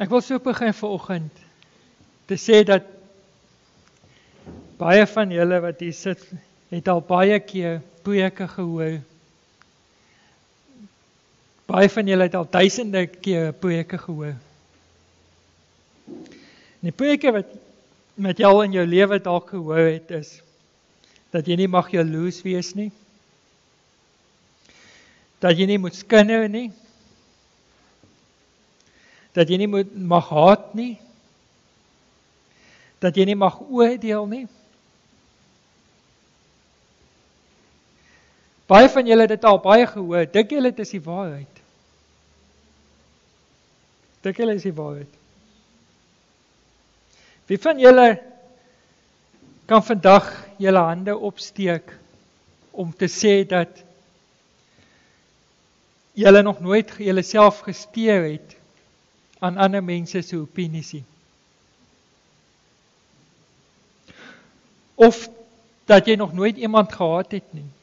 Ek wil so begin vanoggend te sê dat baie van julle wat hier sit, het al baie keer preke gehoor. Baie van julle het al duisende keer preke gehoor. En die preke wat met jou in jou lewe dalk gehoor het, is dat jy nie mag jaloers wees nie, dat jy nie moet skinder nie, dat jy nie mag haat nie, dat jy nie mag oordeel nie. Baie van julle het dit al baie gehoor, dink julle dit is die waarheid? Dink julle is die waarheid? Wie van julle kan vandag julle hande opsteek om te sê dat julle nog nooit julle self gesteer het aan ander mense se opinies nie? Of dat jy nog nooit iemand gehaat het nie?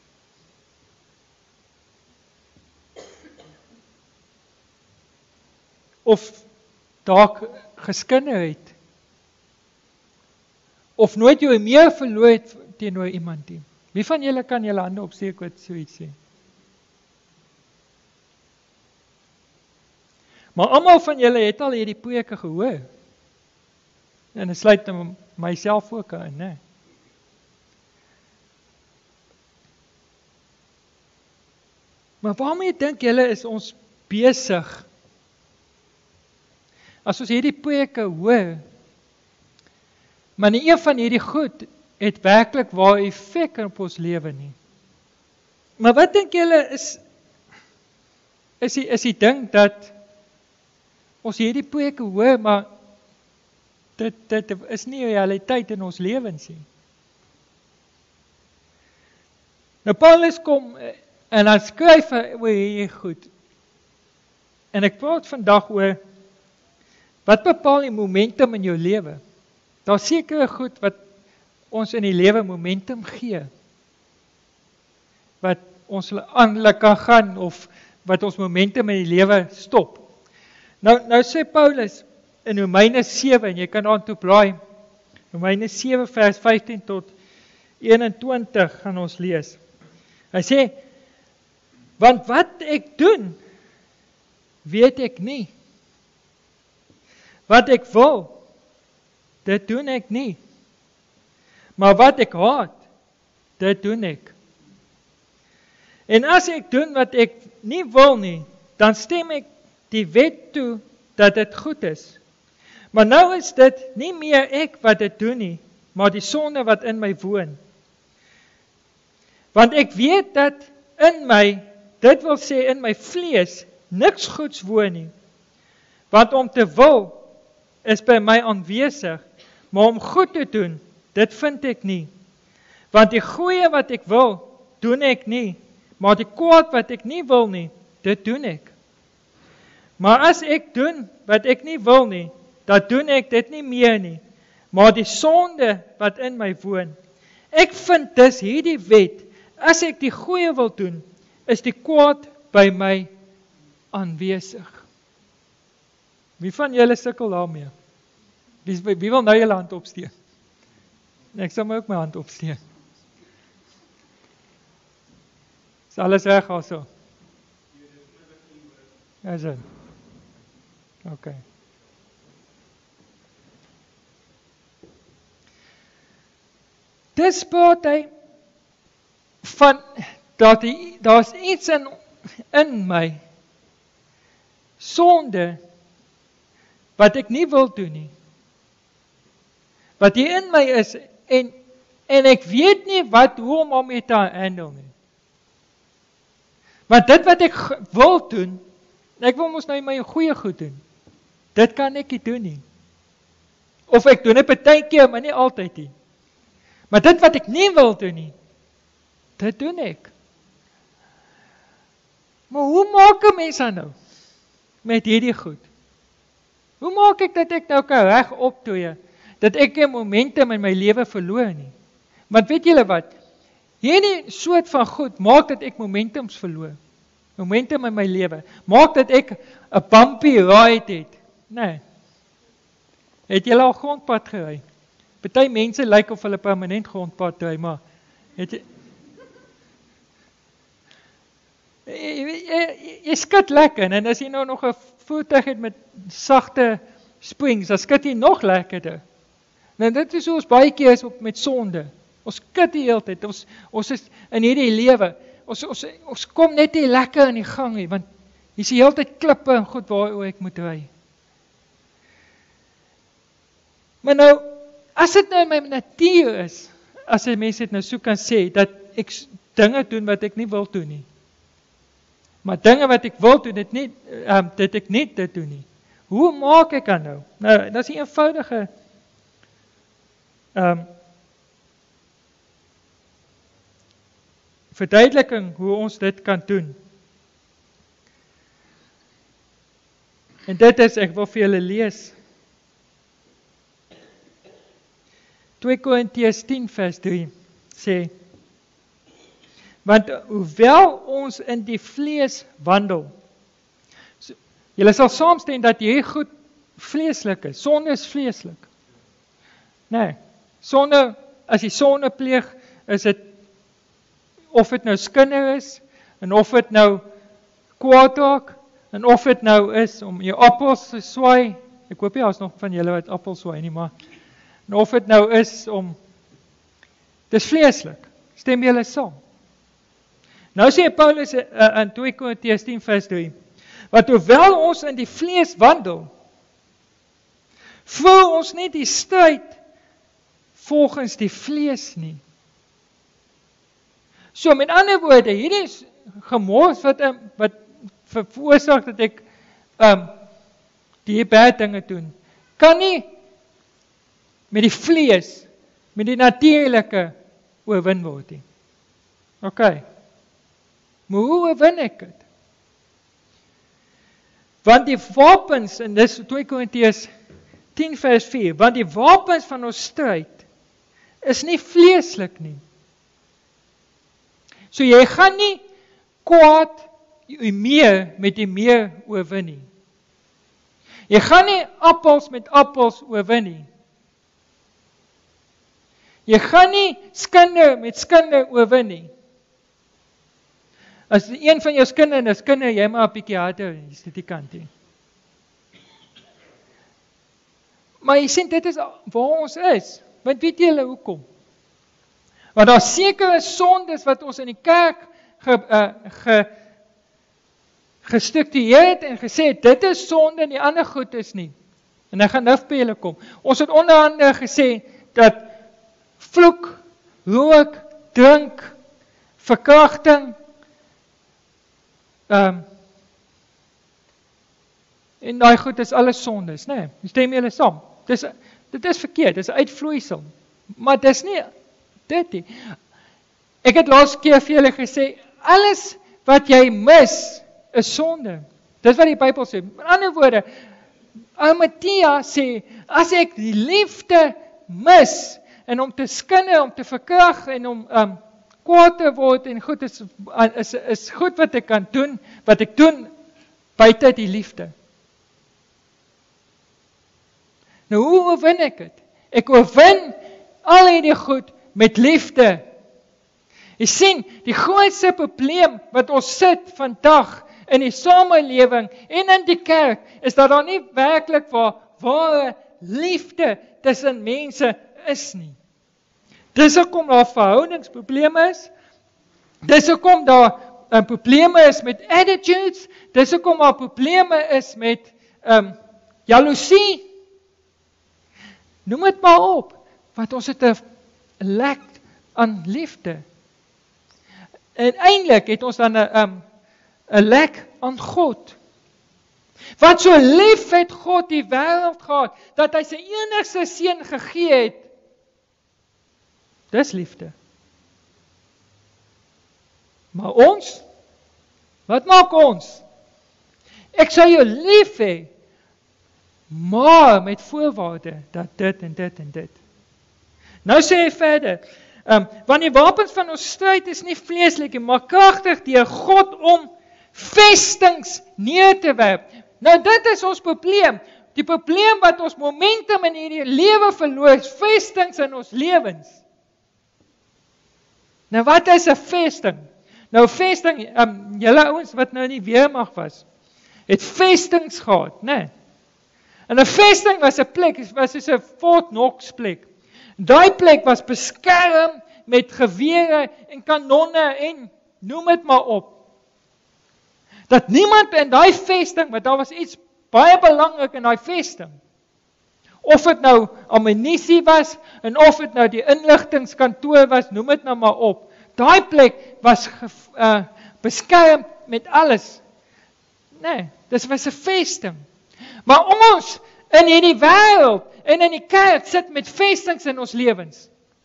Of dalk geskinder het? Of nooit jou meer verloor het teenoor iemand nie? Wie van julle kan julle hande opsteek wat so iets sê? Maar almal van julle het al hierdie preke gehoor. En dit sluit myself ook in, né? Maar waarmee dink julle is ons besig? As ons hierdie preke hoor, maar nie een van hierdie goed het werklik waar effek op ons lewe nie. Maar wat dink julle is die ding dat ons hierdie preke hoor, maar dit is nie realiteit in ons lewens nie. Nou Paulus kom en hy skryf oor hierdie goed. En ek praat vandag oor wat bepaal die momentum in jou lewe? Daar sekere goed wat ons in die lewe momentum gee. Wat ons aanlik kan gaan of wat ons momentum in die lewe stop. Nou sê Paulus in Romeine 7, en jy kan aan toe blaai, Romeine 7 vers 15 tot 21 gaan ons lees. Hy sê, want wat ek doen, weet ek nie. Wat ek wil, dit doen ek nie. Maar wat ek haat, dit doen ek. En as ek doen wat ek nie wil nie, dan stem ek die wet toe dat dit goed is. Maar nou is dit nie meer ek wat dit doen nie, maar die sonde wat in my woon. Want ek weet dat in my, dit wil sê in my vlees, niks goeds woon nie. Want om te wil, is by my aanwesig, maar om goed te doen, dit vind ek nie. Want die goeie wat ek wil, doen ek nie, maar die kwaad wat ek nie wil nie, dit doen ek. Maar as ek doen wat ek nie wil nie, dan doen ek dit nie meer nie, maar die sonde wat in my woon. Ek vind dus hierdie wet, as ek die goeie wil doen, is die kwaad by my aanwesig. Wie van julle sukkel daarmee? Wie wil nou julle hand opsteek? Ek sal my ook my hand opsteek. Is alles reg also? Is dit? Okay. Dis praat hy van dat daar's iets in my sonde wat ek nie wil doen nie. Wat hier in my is en ek weet nie hoe om daarmee te handle nie. Maar dit wat ek wil doen, ek wil mos nou my goeie goed doen. Dit kan ek nie doen nie. Of ek doen dit partykeer, maar nie altyd nie. Maar dit wat ek nie wil doen nie, dit doen ek. Maar hoe maak 'n mens dan nou met hierdie goed? Hoe maak ek dat ek nou kan reg optree, dat ek 'n momentum in my lewe verloor nie? Want weet julle wat? Hierdie soort van goed maak dat ek momentums verloor. Momentum in my lewe. Maak dat ek 'n bumpy ride het Nee. Het jy al grondpad gery? Party mense lyk of hulle permanent grondpad ry, maar het jy skud lekker, en as jy nou nog 'n voertuig het met sagte springs, dan skud jy nog lekkerder. Nou dit is hoe ons baie keer is met sonde. Ons skud die hele tyd, ons is in hierdie lewe, ons kom net nie lekker in die gang nie, want hier is die hele tyd klippe en goed waaroor ek moet ry. Maar nou, as dit nou in my natuur is, as die mense dit nou so kan sê, dat ek dinge doen wat ek nie wil doen nie. Maar dinge wat ek wil doen, dit ek nie dit doen nie. Hoe maak ek dan nou? Nou, dat is 'n eenvoudige verduideliking hoe ons dit kan doen. En dit is, ek wil vir julle lees. 2 Korintiërs 10 vers 3 sê, want hoewel ons in die vlees wandel, julle sal saamstem dat hierdie goed vleeslik is, sonde is vleeslik. Nee, sonde, as jy sonde pleeg, is dit, of dit nou skinder is, en of dit nou kwaad raak, en of dit nou is om jou appels te swaai, ek hoop nie, daar is nog van julle wat appels swaai nie, maar, en of dit nou is om, dis vleeslik, stem julle saam. Nou sê Paulus in 2 Korintiërs 10 vers 3, want hoewel ons in die vlees wandel, voer ons nie die stryd volgens die vlees nie. So met ander woorde, hierdie is gemors wat veroorsaak dat ek die baie dinge doen, kan nie met die vlees, met die natuurlike oorwin word nie. Ok, maar hoe oorwin ek dit? Want die wapens, en dis 2 Korintiërs 10 vers 4, want die wapens van ons stryd is nie vleeslik nie. So jy gaan nie kwaad meer met die meer oorwin nie. Jy gaan nie appels met appels oorwin nie. Jy gaan nie skinde met skinde oorwin nie. As een van jou skinde is, skinde jy maar 'n bietjie harder, is dit die kant nie. Maar jy sien, dit is waar ons is. Want weet julle hoekom? Want daar sekere sondes wat ons in die kerk gestruktureer het en gesê het, dit is sonde en die ander goed is nie. En ek gaan nou by julle kom. Ons het onder andere gesê dat vloek, rook, drink, verkrachting, en daai goed is alles sondes, nee, stem julle saam. Dit is verkeerd, dit is uitvloeisel. Maar dis nie dit nie. Ek het laas keer vir julle gesê, alles wat jy mis, is sonde. Dis wat die Bybel sê. Met ander woorde, Matthia sê, as ek die liefde mis, en om te skinde, om te verkrag, en om kwaad te word, en goed is goed wat ek kan doen, wat ek doen, buite die liefde. Nou hoe oorwin ek dit? Ek oorwin al hierdie goed met liefde. Jy sien, die grootste probleem wat ons sit vandag in die samelewing en in die kerk, is dat daar nie werklik ware liefde tussen mense is nie. Dis hoekom daar verhoudingsprobleme is, dis hoekom daar probleme is met attitudes, dis hoekom daar probleme is met jaloesie. Noem dit maar op, want ons het 'n lek aan liefde. En eintlik het ons dan 'n lek aan God. Want so lief het God die wêreld gehad, dat hy sy enigste seun gegee het. Dis liefde. Maar ons, wat maak ons? Ek sal jou lief hê, maar met voorwaarde, dat dit en dit en dit. Nou sê hy verder, want die wapens van ons stryd is nie vleeslik, maar kragtig deur God om vestings neer te werp. Nou dit is ons probleem. Die probleem wat ons momentum in hierdie lewe verloor, is vestings in ons lewens. Nou wat is 'n vesting? Nou vesting, julle ouens wat nou in die weermag was, het vestings gehad, né? En 'n vesting was 'n plek, was soos 'n Fort Knox plek. Daai plek was beskerm met gewere en kanonne en noem dit maar op. Dat niemand in daai vesting, want daar was iets baie belangrik in daai vesting. Of dit nou ammunisie was, en of dit nou die inligtingskantoor was, noem dit nou maar op. Daai plek was beskerm met alles. Nee, dit was 'n vesting. Maar ons in hierdie wêreld en in die kerk sit met vestings in ons lewens.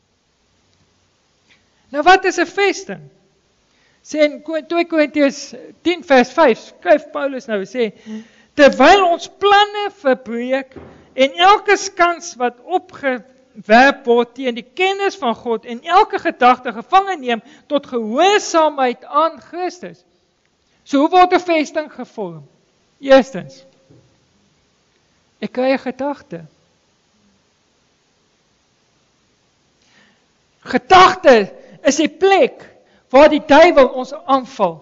Nou wat is 'n vesting? Sê in 2 Korintiërs 10 vers 5, skryf Paulus nou, sê, terwyl ons planne verbreek en elke skans wat opgewerp word teen die kennis van God en elke gedagte gevange neem tot gehoorsaamheid aan Christus. So hoe word 'n vesting gevorm? Eerstens, ek kry 'n gedagte. Gedagte is die plek waar die duiwel ons aanval.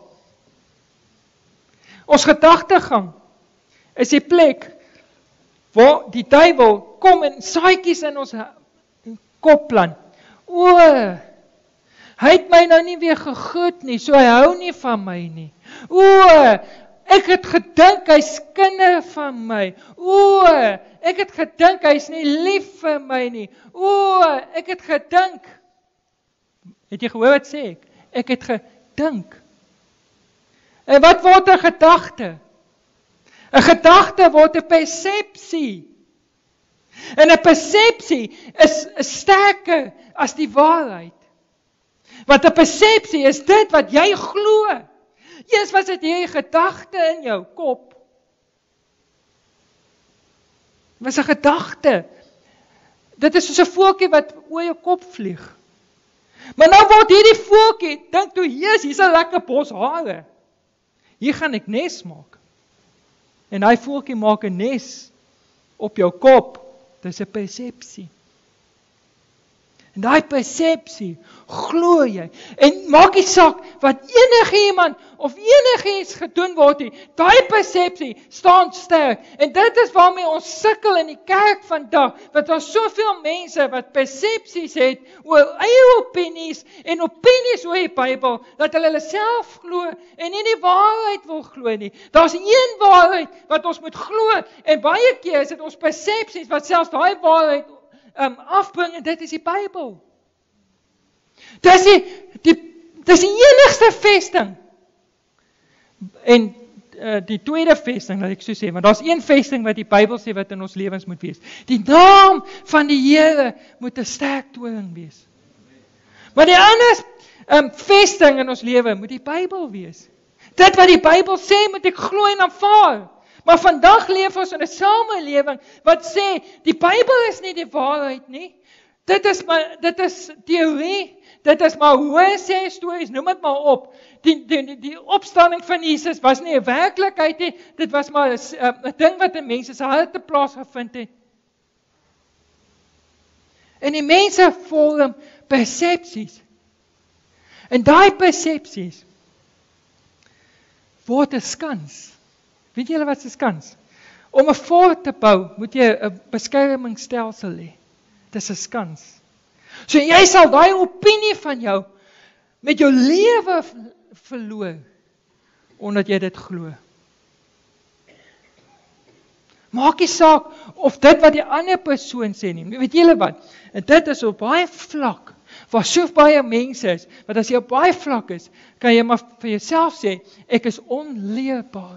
Ons gedagtegang is die plek waar die duiwel kom en saadjies in ons kop plant. O, hy het my nou nie weer gegroet nie, so hy hou nie van my nie. O, ek het gedink hy's kinder van my. O, ek het gedink hy's nie lief vir my nie. O, ek het gedink. Het jy gehoor wat sê ek? Ek het gedink. En wat word 'n gedagte? 'n gedagte word 'n persepsie. En 'n persepsie is sterker as die waarheid. Want 'n persepsie is dit wat jy glo. Eers was dit hierdie gedagte in jou kop. Dit was 'n gedagte. Dit is soos 'n voeltjie wat oor jou kop vlieg. Maar nou word hierdie voeltjie, dink toe, hier's 'n lekker bos hare. Hier gaan ek nes maak. En hy voeltjie maak 'n nes op jou kop. Dis 'n persepsie. En daai persepsie glo jy. En maak nie saak wat enige iemand of enigiets gedoen word nie. Daai persepsie staan sterk. En dit is waarmee ons sukkel in die kerk vandag. Want daar is soveel mense wat persepsies het oor eie opinies en opinies oor die Bybel, dat hulle self glo en nie die waarheid wil glo nie. Daar's een waarheid wat ons moet glo. En baie keer is dit ons persepsies wat selfs daai waarheid afbring, en dit is die Bybel. Dis die enigste vesting. En die tweede vesting, laat ek so sê, want daar's een vesting wat die Bybel sê wat in ons lewens moet wees. Die naam van die Here moet 'n sterk toring wees. Maar die ander vesting in ons lewe moet die Bybel wees. Dit wat die Bybel sê, moet ek glo en aanvaar. Maar vandag leef ons in 'n samelewing wat sê, die Bybel is nie die waarheid nie. Dit is teorie, dit is maar hoe sê stories, noem dit maar op. Die opstanding van Jesus was nie 'n werklikheid nie, dit was maar 'n ding wat in mense se harte plaasgevind het. En die mense vorm persepsies. En daai persepsies word 'n skans. Weet julle wat 'n skans? Om 'n fort te bou, moet jy 'n beskermingsstelsel hê. Dis 'n skans. So jy sal daai opinie van jou met jou lewe verloor, omdat jy dit glo. Maak nie saak of dit wat die ander persoon sê nie. Weet julle wat? En dit is op baie vlak, waar so baie mense is, want as jy op baie vlak is, kan jy maar vir jouself sê, ek is onleerbaar.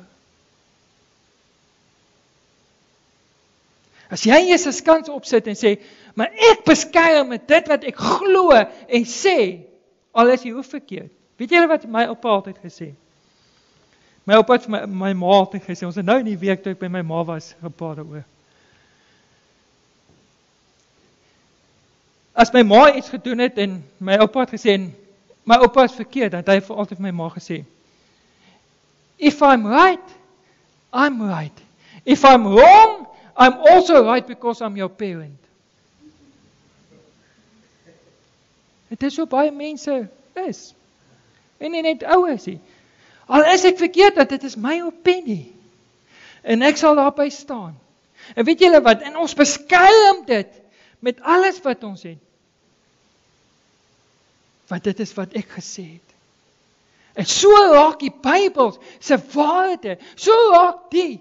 As jy eers 'n skans opsit en sê, maar ek beskerm met dit wat ek glo en sê, al is jy hoe verkeerd. Weet julle wat my oupa altyd gesê? My oupa het my ma altyd gesê, ons het nou in die week toe ek by my ma was, gepraat daaroor. As my ma iets gedoen het en my oupa het gesê, en my oupa is verkeerd, dan het hy vir altyd vir my ma gesê, if I'm right, I'm right. If I'm wrong, I'm also right because I'm your parent. Dit is so baie mense is. En nie net ouers nie. Al is ek verkeerd, dat dit is my opinie. En ek sal daarby staan. En weet julle wat, en ons beskerm dit met alles wat ons het. Want dit is wat ek gesê het. En so raak die Bybel se waarde, so raak die.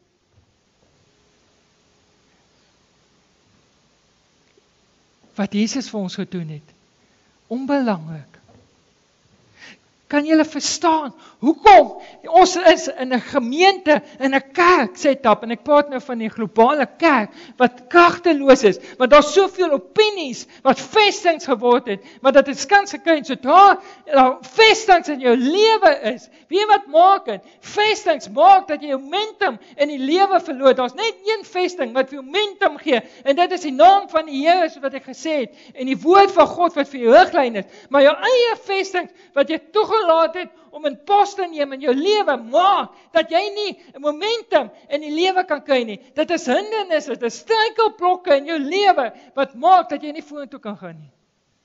Wat Jesus vir ons gedoen het, onbelangrik. Kan julle verstaan, hoekom ons is in 'n gemeente, in 'n kerk setup, en ek praat nou van die globale kerk, wat kragteloos is, want daar's soveel opinies, wat vestings geword het, maar dat het skans gekry, sodra daar vestings in jou lewe is, weet jy wat maak het? Vestings maak dat jy momentum in die lewe verloor, daar's net een vesting wat vir jou momentum gee, en dit is die naam van die Here, soos wat ek gesê het, en die woord van God wat vir jou riglyn is, maar jou eie vesting, wat jy toegelaat het, om in pos te neem in jou lewe, maak, dat jy nie momentum in die lewe kan kry nie. Dit is hindernisse, dit is struikelblokke in jou lewe, wat maak dat jy nie vorentoe kan gaan nie.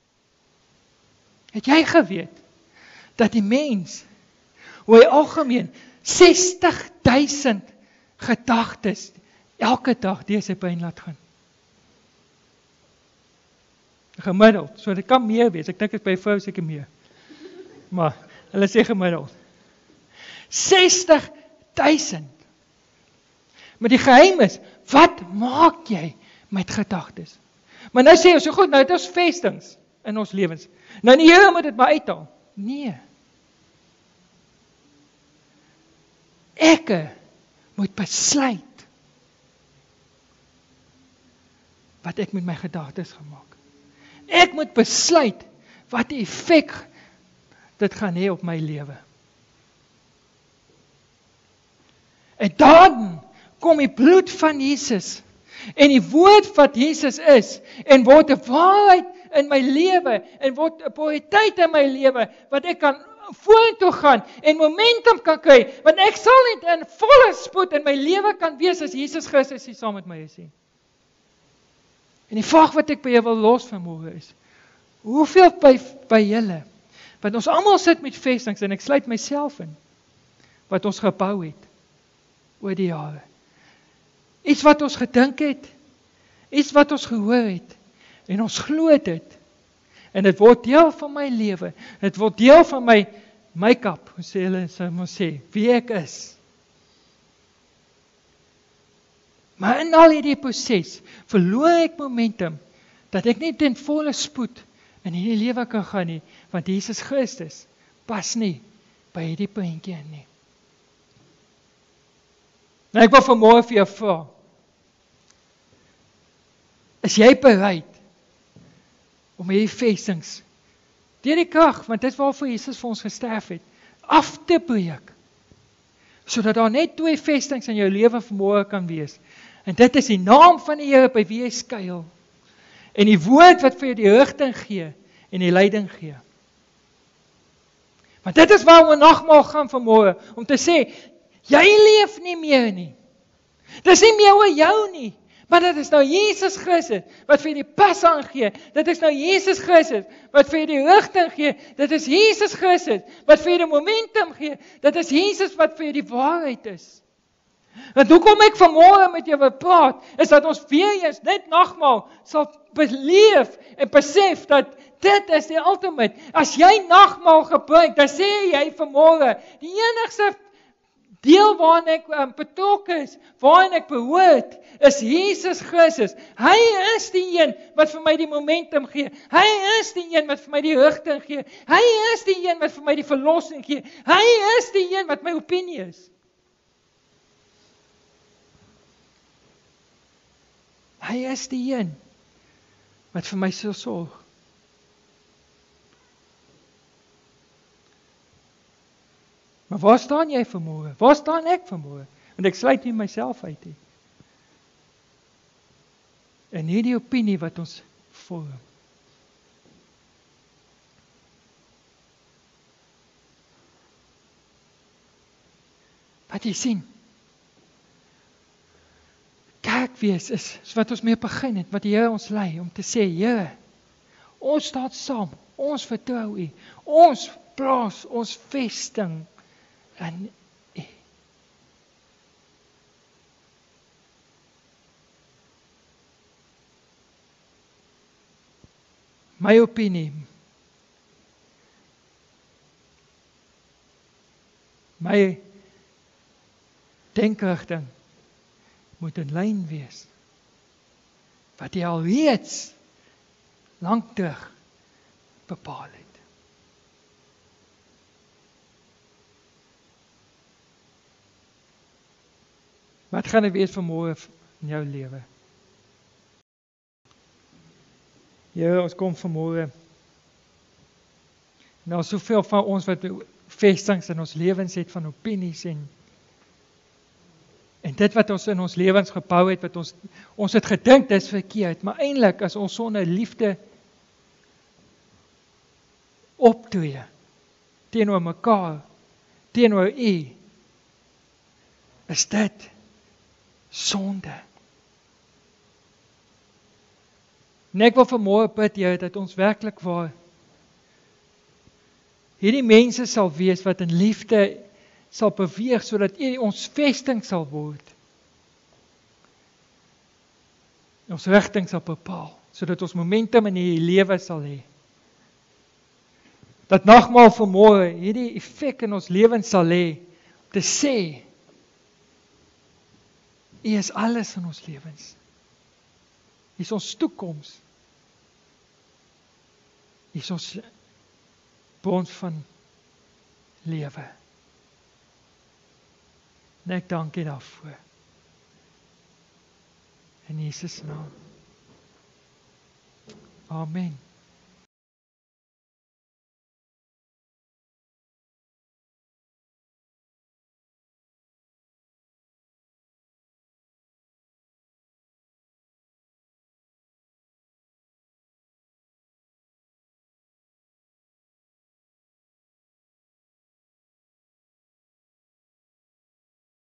Het jy geweet, dat die mens, hoe hy algemeen, 60.000 gedagtes, elke dag deur sy brein laat gaan? Gemiddeld, so dit kan meer wees, ek dink dit by vrou seker meer. Maar, hulle sê gemiddeld. 60.000. Maar die geheim is, wat maak jy met gedagtes? Maar nou sê ons, so goed, nou het ons vestings in ons lewens. Nou die Here moet dit maar uithaal. Nee. Ek moet besluit wat ek met my gedagtes gaan maak. Ek moet besluit wat die effek dit gaan hê op my lewe. En dan kom die bloed van Jesus en die woord wat Jesus is en word 'n waarheid in my lewe en word 'n prioriteit in my lewe wat ek kan vorentoe gaan en momentum kan kry, want ek sal nie in volle spoed in my lewe kan wees as Jesus Christus hier saam met my is nie. En die vraag wat ek by jou wil los vanmôre is, hoeveel by julle, want ons almal sit met vestings en ek sluit myself in, wat ons gebou het oor die jare. Iets wat ons gedink het, iets wat ons gehoor het, en ons glo dit, en dit word deel van my lewe, dit word deel van my make-up, hoe sê hulle, sou moet sê, wie ek is. Maar in al hierdie proses, verloor ek momentum, dat ek nie ten volle spoed in hierdie lewe kan gaan nie, want Jesus Christus pas nie by hierdie puntjie in nie. Nou ek wil vanmôre vir jou vra, is jy bereid om hierdie vestings, deur die krag, want dit is waarvoor Jesus vir ons gesterf het, af te breek, sodat daar net 2 vestings in jou lewe vanmôre kan wees, en dit is die naam van die Here by wie jy skuil, en die woord wat vir jou die rigting gee, en die leiding gee. Want dit is waar ons nagmaal gaan vanmôre, om te sê, jy leef nie meer nie. Dit is nie meer oor jou nie, maar dit is nou Jesus Christus, wat vir die pas aangee, dit is nou Jesus Christus, wat vir die rigting gee, dit is Jesus Christus, wat vir die momentum gee, dit is Jesus wat vir die waarheid is. Want hoekom ek vanmôre met jou wil praat, is dat ons weer eens net nagmaal sal beleef en besef dat dit is die ultimate. As jy nagmaal gebruik, dan sê jy vanmôre, die enigste deel waarin ek betrokke is, waarin ek behoort, is Jesus Christus. Hy is die een wat vir my die momentum gee. Hy is die een wat vir my die rigting gee. Hy is die een wat vir my die verlossing gee. Hy is die een wat my opinie is. Hy is die een wat vir my sal sorg. Maar waar staan jy vanmôre? Waar staan ek vanmôre? Want ek sluit nie myself uit nie. En nie die opinie wat ons vorm. Wat jy sien, kerk wees is, wat ons mee begin het, wat die Here ons lei, om te sê, Here, ons staan saam, ons vertrou U, ons plaas, ons vesting in U. My opinie, my denkrigting moet in lyn wees, wat jy al reeds lank terug bepaal het. Wat gaan dit wees vanmôre in jou lewe? Here, ons kom vanmôre. Nou soveel van ons wat vestings in ons lewens het van opinies en dit wat ons in ons lewens gebou het, wat ons het gedink dis verkeerd, maar eintlik as ons sonder liefde optree teenoor mekaar, teenoor U, is dit sonde. En ek wil vanmôre bid, Here, dat ons werklik waar hierdie mense sal wees wat in liefde sal beweeg, sodat U ons vesting sal word. Ons rigting sal bepaal, sodat ons momentum in hierdie lewe sal hê. Dat nagmaal vanmôre hierdie effek in ons lewens sal hê, om te sê, U is alles in ons lewens. U is ons toekoms. U is ons bron van lewe. En ek dank U daarvoor. In Jesus naam. Amen.